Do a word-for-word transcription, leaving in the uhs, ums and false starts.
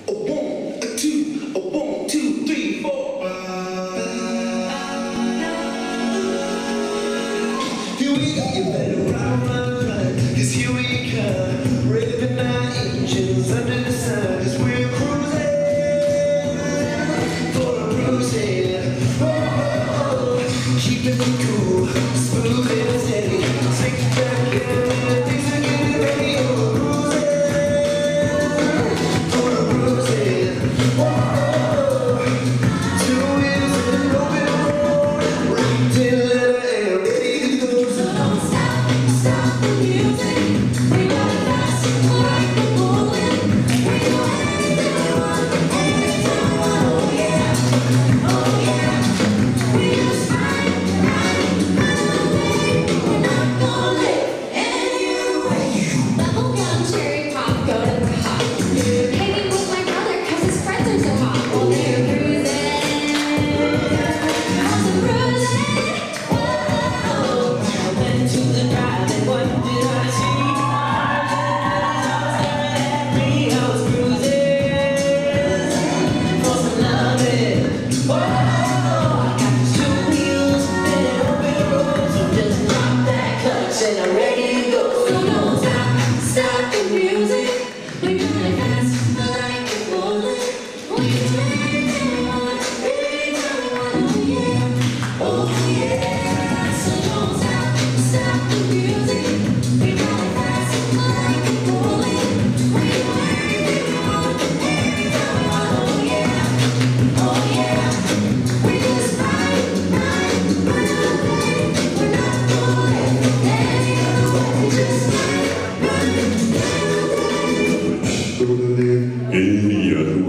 A one, a two, a one, two, three, four. Here we go, you better run, run, run. Cause here we come, revving our engines under the sun. Cause we're cruising for a cruising. Oh, keeping it cool, smooth and steady. Take back, yeah, things are getting ready. Oh, cruising for a cruising. Oh, two wheels and open road, right till the ready to go. So don't stop, stop the music. We got it fast, like the bowling. We go anything we want, anytime we want. Oh yeah, oh yeah. We just ride, ride, ride away. We're not gonna live anyway. Bubblegum, cherry pop, go to the hop. Hanging with my brother 'cause his friends are so hot. Well, they're cruising, 'cause I'm cruising. Whoa. I went to the drive and what did I see? I was cruising for some loving. Whoa. I got these two wheels and an open road, so just drop that clutch and I'm ready to go. So don't stop, stop the music. We got it fast, like the bowling. We do anything we want, anytime we want. Oh yeah, oh yeah. So don't stop, stop the music. We got it fast, like the bowling. We do anything we want, anytime we want. Oh yeah, oh yeah. We just ride, ride, ride away. We're not gonna live anyway. We just ride, ride, ride away. Gonna live any other way.